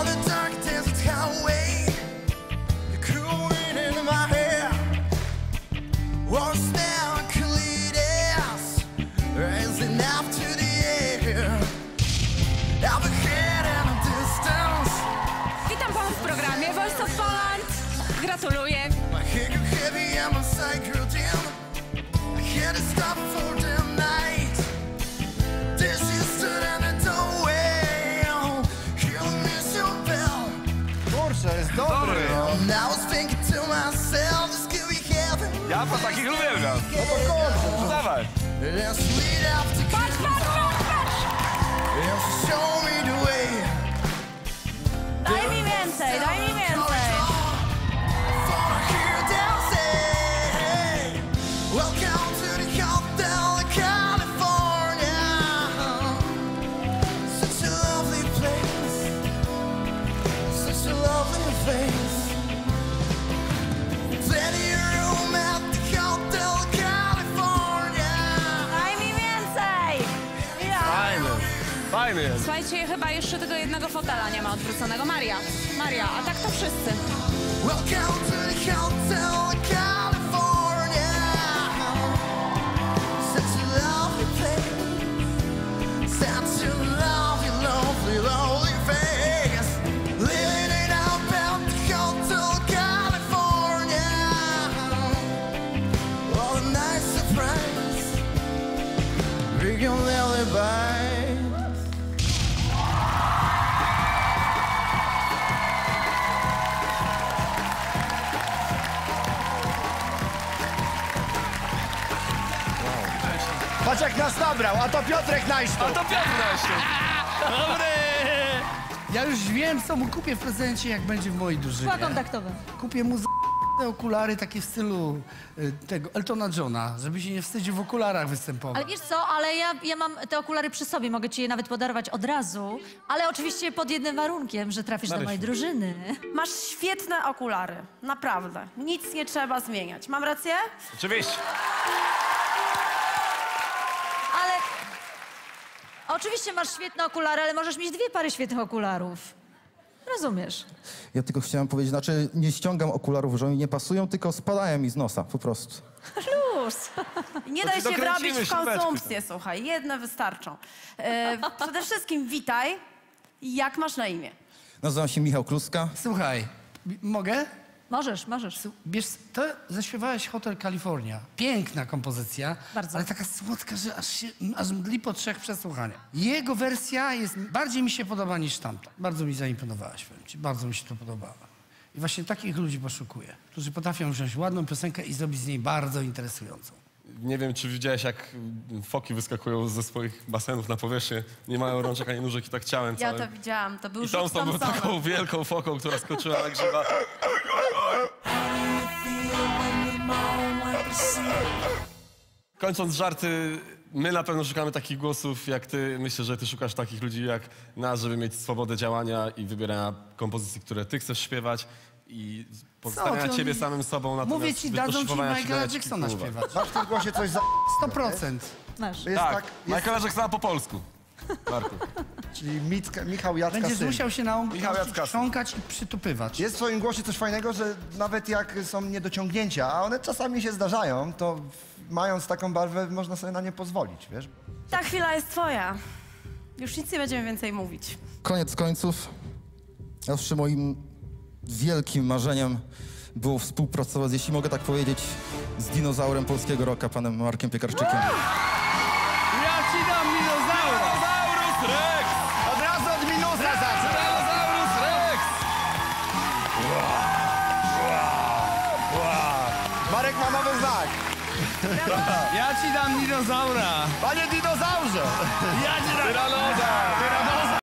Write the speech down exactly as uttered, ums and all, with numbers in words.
On the dark desert highway, the cool wind in my hair was now Cleides, rising up to the air. I've been here in a distance. Witam Pana w programie Voice of Poland. Gratuluję. My head grew heavy and my sight grew dim. I had to stop for the night. This you stood in the doorway, hearing me so bell. Kurczę, jest dobry. And I was thinking to myself, this could be heaven. Ja po takich uwielbiam. No to kurczę. Dawaj. And sweet after Patrz, patrz, patrz, patrz! and she showed me the way. Daj mi więcej, daj mi więcej. For here dancing. Welcome to the hotel in California. Such a lovely place. Such a lovely face. Plenty of room at the hotel in California. Daj mi więcej. Ja. Fajny. Fajny jest. Słuchajcie, chyba jeszcze tego jednego fotela nie ma odwróconego. Maria, Maria, a tak to wszyscy. Welcome to the hotel in California. Such a lovely place. Such a lovely, lovely, lovely face. Living it up at the hotel in California. What a nice surprise. We can lullaby. Patrz jak nas nabrał, a to Piotrek Najsztuk. A to Piotr Najsztuk. Dobry. Ja już wiem, co mu kupię w prezencie, jak będzie w mojej drużynie. Szkła kontaktowe. Kupię mu z***ne okulary takie w stylu y, tego Eltona Johna, żeby się nie wstydził w okularach występować. Ale wiesz co, ale ja, ja mam te okulary przy sobie, mogę ci je nawet podarować od razu, ale oczywiście pod jednym warunkiem, że trafisz do mojej drużyny. Masz świetne okulary, naprawdę. Nic nie trzeba zmieniać. Mam rację? Oczywiście. Ale oczywiście masz świetne okulary, ale możesz mieć dwie pary świetnych okularów. Rozumiesz? Ja tylko chciałem powiedzieć, znaczy nie ściągam okularów, że mi nie pasują, tylko spadają mi z nosa, po prostu. Luz. Nie daj się dokręcimy wrobić w śrubeczki. konsumpcję, słuchaj. Jedne wystarczą. E, przede wszystkim witaj. Jak masz na imię? Nazywam się Michał Kluska. Słuchaj, m- mogę? Możesz, możesz. Wiesz, to zaśpiewałeś Hotel California. Piękna kompozycja, Bardzo. ale taka słodka, że aż, się, aż mdli po trzech przesłuchaniach. Jego wersja jest, bardziej mi się podoba niż tamta. Bardzo mi zaimponowałaś, powiem ci. Bardzo mi się to podobało. I właśnie takich ludzi poszukuję, którzy potrafią wziąć ładną piosenkę i zrobić z niej bardzo interesującą. Nie wiem, czy widziałeś, jak foki wyskakują ze swoich basenów na powierzchnię. Nie mają rączek ani nóżek i tak ciałem Ja całym. to widziałam, to był I rzut Thompson był Thompsona. taką wielką foką, która skoczyła na grzyba. Kończąc żarty, my na pewno szukamy takich głosów jak ty. Myślę, że ty szukasz takich ludzi jak nas, żeby mieć swobodę działania i wybierania kompozycji, które ty chcesz śpiewać i pozostawiania ty, ciebie oni- samym sobą. Mówię natomiast ci, dadzą ci wyszykowania się Michaela do Jacksona jakichś śpiewać. Masz w tym głosie coś za... sto procent. Masz. To jest Tak, tak, jest, Michaela Jacksona po polsku. Marku. czyli Micka, Michał Jacka Będziesz syn. musiał się nauczyć Michał Jacka. chrząkać i przytupywać. Jest w twoim głosie coś fajnego, że nawet jak są niedociągnięcia, a one czasami się zdarzają, to mając taką barwę można sobie na nie pozwolić, wiesz? Ta chwila jest twoja. Już nic nie będziemy więcej mówić. Koniec końców, zawsze moim wielkim marzeniem było współpracować, jeśli mogę tak powiedzieć, z dinozaurem polskiego rocka, panem Markiem Piekarczykiem. Ja ci dam dinozaura! Dinozaurus Rex! Od razu od minusa zacznę! Dinozaurus Rex! Marek ma nowy znak! Ja ci dam dinozaura! Panie dinozaurze! Ja ci dam... Tyranoza!